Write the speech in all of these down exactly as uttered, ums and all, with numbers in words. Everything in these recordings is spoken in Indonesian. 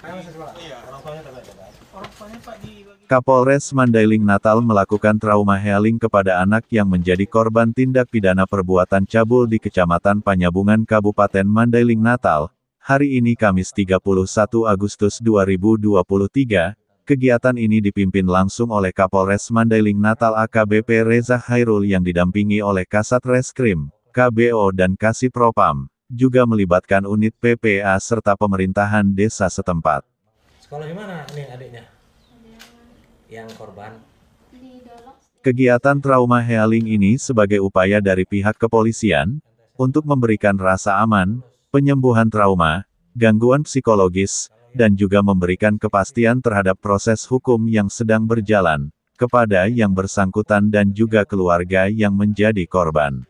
Kapolres Mandailing Natal melakukan trauma healing kepada anak yang menjadi korban tindak pidana perbuatan cabul di Kecamatan Panyabungan Kabupaten Mandailing Natal, hari ini Kamis tiga puluh satu Agustus dua ribu dua puluh tiga. Kegiatan ini dipimpin langsung oleh Kapolres Mandailing Natal A K B P Reza Khairul yang didampingi oleh Kasat Reskrim, K B O dan Kasih Propam, juga melibatkan unit P P A serta pemerintahan desa setempat. Sekolah di mana nih adiknya? Yang korban. Kegiatan trauma healing ini sebagai upaya dari pihak kepolisian, untuk memberikan rasa aman, penyembuhan trauma, gangguan psikologis, dan juga memberikan kepastian terhadap proses hukum yang sedang berjalan, kepada yang bersangkutan dan juga keluarga yang menjadi korban.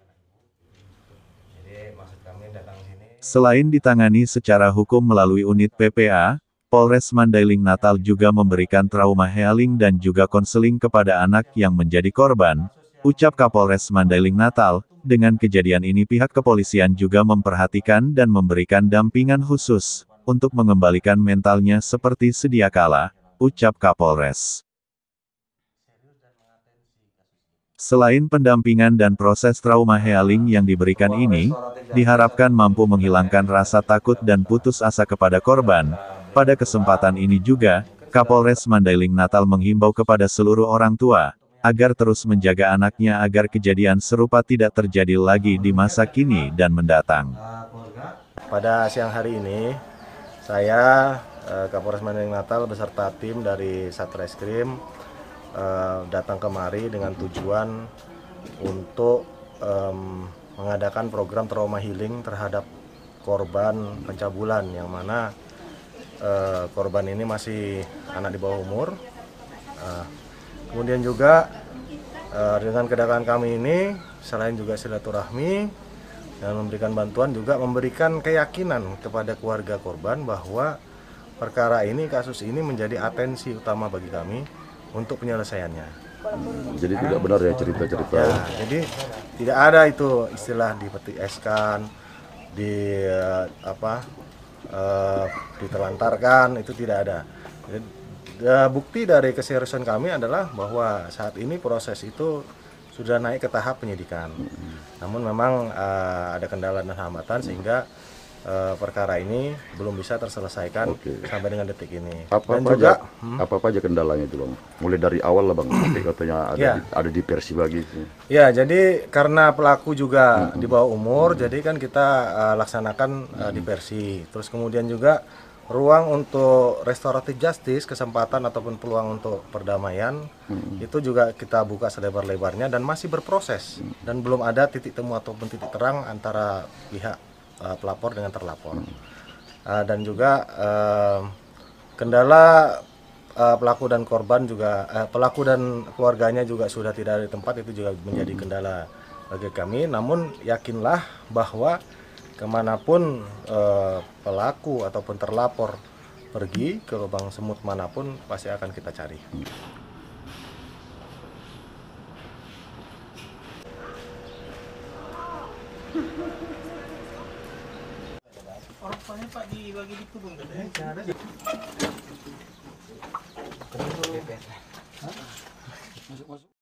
Selain ditangani secara hukum melalui unit P P A, Polres Mandailing Natal juga memberikan trauma healing dan juga konseling kepada anak yang menjadi korban, ucap Kapolres Mandailing Natal. Dengan kejadian ini pihak kepolisian juga memperhatikan dan memberikan dampingan khusus, untuk mengembalikan mentalnya seperti sedia kala, ucap Kapolres. Selain pendampingan dan proses trauma healing yang diberikan ini, diharapkan mampu menghilangkan rasa takut dan putus asa kepada korban. Pada kesempatan ini juga, Kapolres Mandailing Natal menghimbau kepada seluruh orang tua, agar terus menjaga anaknya agar kejadian serupa tidak terjadi lagi di masa kini dan mendatang. Pada siang hari ini, saya, Kapolres Mandailing Natal beserta tim dari Satreskrim datang kemari dengan tujuan untuk um, mengadakan program trauma healing terhadap korban pencabulan, yang mana uh, korban ini masih anak di bawah umur. Uh, kemudian juga uh, dengan kedatangan kami ini, selain juga silaturahmi dan memberikan bantuan, juga memberikan keyakinan kepada keluarga korban bahwa perkara ini, kasus ini menjadi atensi utama bagi kami untuk penyelesaiannya. Jadi tidak benar ya cerita-cerita. Ya, jadi tidak ada itu istilah dipetik eskan, di uh, apa, uh, ditelantarkan, itu tidak ada. Jadi, uh, bukti dari keseriusan kami adalah bahwa saat ini proses itu sudah naik ke tahap penyidikan. Namun memang uh, ada kendala dan hambatan sehingga uh, perkara ini belum bisa terselesaikan. Oke. Sampai dengan detik ini. Apa dan apa juga aja, hmm? apa apa aja kendalanya itu bang? Mulai dari awal lah bang, sampai katanya ada ya. di, ada di versi bagi. Ya, jadi karena pelaku juga hmm. di bawah umur, hmm. jadi kan kita uh, laksanakan uh, hmm. diversi. Terus kemudian juga ruang untuk restoratif justice, kesempatan ataupun peluang untuk perdamaian, hmm. itu juga kita buka selebar-lebarnya dan masih berproses. Hmm. Dan belum ada titik temu ataupun titik terang antara pihak uh, pelapor dengan terlapor. Hmm. Uh, dan juga uh, kendala uh, pelaku dan korban juga, uh, pelaku dan keluarganya juga sudah tidak ada di tempat, itu juga menjadi kendala bagi kami. Namun yakinlah bahwa kemanapun uh, pelaku ataupun terlapor pergi, ke lubang semut manapun pasti akan kita cari. Orangnya Pak dibagi di kebun katanya.